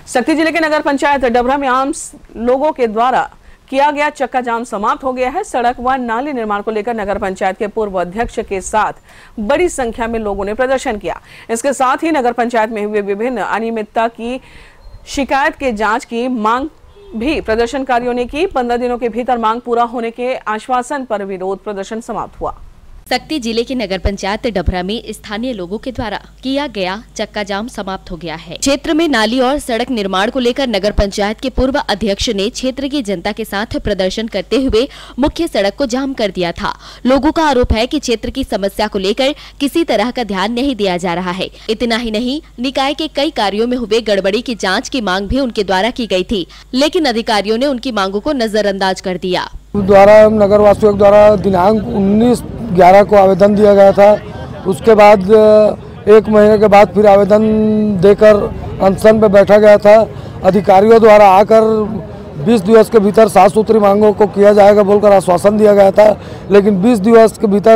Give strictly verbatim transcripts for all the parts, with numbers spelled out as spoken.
शक्ति जिले के नगर पंचायत डबरा में आम लोगों के द्वारा किया गया चक्का जाम समाप्त हो गया है। सड़क व नाली निर्माण को लेकर नगर पंचायत के पूर्व अध्यक्ष के साथ बड़ी संख्या में लोगों ने प्रदर्शन किया। इसके साथ ही नगर पंचायत में हुए विभिन्न अनियमितता की शिकायत के जांच की मांग भी प्रदर्शनकारियों ने की। पंद्रह दिनों के भीतर मांग पूरा होने के आश्वासन पर विरोध प्रदर्शन समाप्त हुआ। शक्ति जिले के नगर पंचायत डभरा में स्थानीय लोगों के द्वारा किया गया चक्का जाम समाप्त हो गया है। क्षेत्र में नाली और सड़क निर्माण को लेकर नगर पंचायत के पूर्व अध्यक्ष ने क्षेत्र की जनता के साथ प्रदर्शन करते हुए मुख्य सड़क को जाम कर दिया था। लोगों का आरोप है कि क्षेत्र की समस्या को लेकर किसी तरह का ध्यान नहीं दिया जा रहा है। इतना ही नहीं, निकाय के कई कार्यों में हुए गड़बड़ी की जाँच की मांग भी उनके द्वारा की गयी थी, लेकिन अधिकारियों ने उनकी मांगों को नजरअंदाज कर दिया। द्वारा नगर वासियों द्वारा दिनांक उन्नीस ग्यारह को आवेदन दिया गया था। उसके बाद एक महीने के बाद फिर आवेदन देकर अनशन पे बैठा गया था। अधिकारियों द्वारा आकर बीस दिवस के भीतर सात सूत्री मांगों को किया जाएगा बोलकर आश्वासन दिया गया था, लेकिन बीस दिवस के भीतर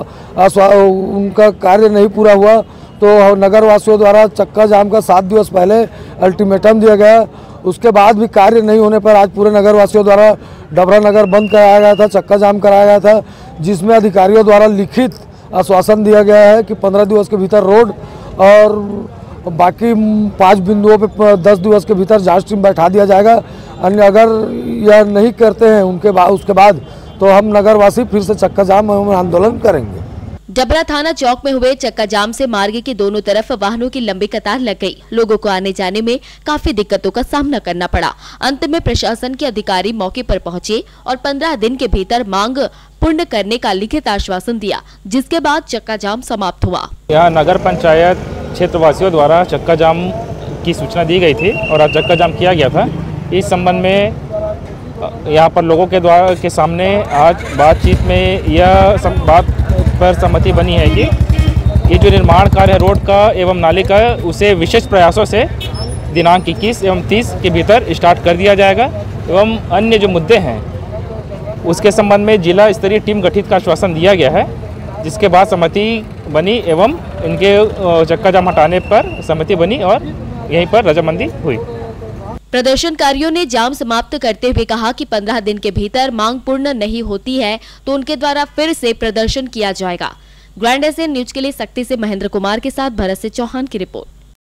वो उनका कार्य नहीं पूरा हुआ। तो नगर वासियों द्वारा चक्का जाम का सात दिवस पहले अल्टीमेटम दिया गया। उसके बाद भी कार्य नहीं होने पर आज पूरे नगर वासियों द्वारा डबरा नगर बंद कराया गया था, चक्का जाम कराया गया था, जिसमें अधिकारियों द्वारा लिखित आश्वासन दिया गया है कि पंद्रह दिवस के भीतर रोड और बाकी पाँच बिंदुओं पे दस दिवस के भीतर जांच टीम बैठा दिया जाएगा। अन्य अगर यह नहीं करते हैं उनके बाद उसके बाद तो हम नगरवासी फिर से चक्का जाम आंदोलन करेंगे। डबरा थाना चौक में हुए चक्का जाम से मार्ग के दोनों तरफ वाहनों की लंबी कतार लग गई। लोगों को आने जाने में काफी दिक्कतों का सामना करना पड़ा। अंत में प्रशासन के अधिकारी मौके पर पहुंचे और पंद्रह दिन के भीतर मांग पूर्ण करने का लिखित आश्वासन दिया, जिसके बाद चक्का जाम समाप्त हुआ। यहाँ नगर पंचायत क्षेत्रवासियों द्वारा चक्का जाम की सूचना दी गई थी और आज चक्का जाम किया गया था। इस संबंध में यहाँ पर लोगों के द्वारा के सामने आज बातचीत में यह सब बात पर सहमति बनी है कि ये जो निर्माण कार्य है रोड का एवं नाली का, उसे विशेष प्रयासों से दिनांक इक्कीस एवं तीस के भीतर स्टार्ट कर दिया जाएगा एवं अन्य जो मुद्दे हैं उसके संबंध में जिला स्तरीय टीम गठित का आश्वासन दिया गया है, जिसके बाद सहमति बनी एवं इनके चक्का जाम हटाने पर सहमति बनी और यहीं पर रजामंदी हुई। प्रदर्शनकारियों ने जाम समाप्त करते हुए कहा कि पंद्रह दिन के भीतर मांग पूर्ण नहीं होती है तो उनके द्वारा फिर से प्रदर्शन किया जाएगा। ग्रैंड एशियन न्यूज के लिए शक्ति से महेंद्र कुमार के साथ भरत से चौहान की रिपोर्ट।